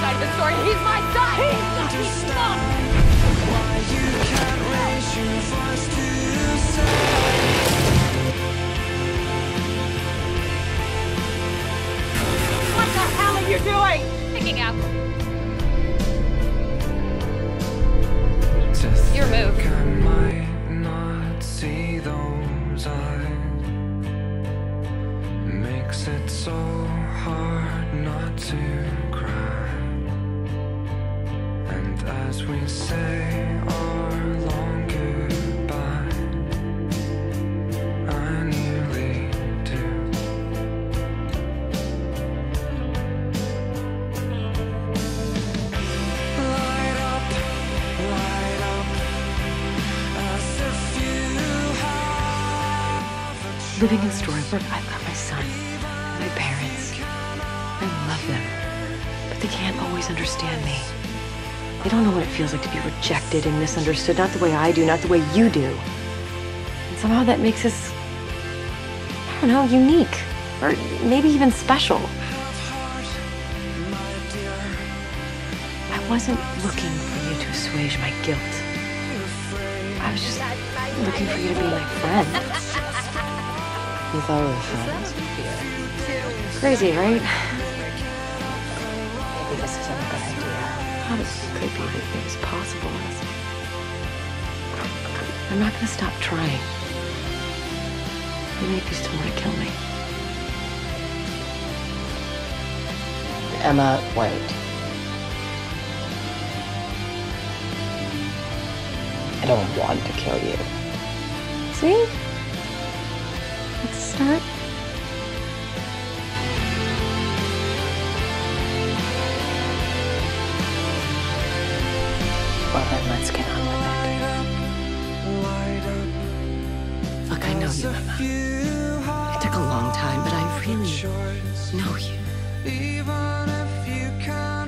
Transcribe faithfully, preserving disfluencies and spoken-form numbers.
side of the story. He's my son. He's not his son. Why you can't raise your voice to say. What the hell are you doing? Picking up. Your move. I might not see those eyes. Makes it so hard not to cry. And as we say our long goodbye, I nearly do. Light up, light up, as if you have a Living in Storybrooke, I've got my son, my parents. I love them, but they can't always understand me. They don't know what it feels like to be rejected and misunderstood, not the way I do, not the way you do. And somehow that makes us, I don't know, unique, or maybe even special. I wasn't looking for you to assuage my guilt. I was just looking for you to be my friend. You thought we were friends? Crazy, right? Maybe this isn't a good idea. How it could be that it was possible. I'm not gonna stop trying. Even if you still want to kill me. Emma, wait. I don't want to kill you. See? Let's start. Well then, let's get on with it. Look, I know you, Emma. It took a long time, but I really know you. even if you can't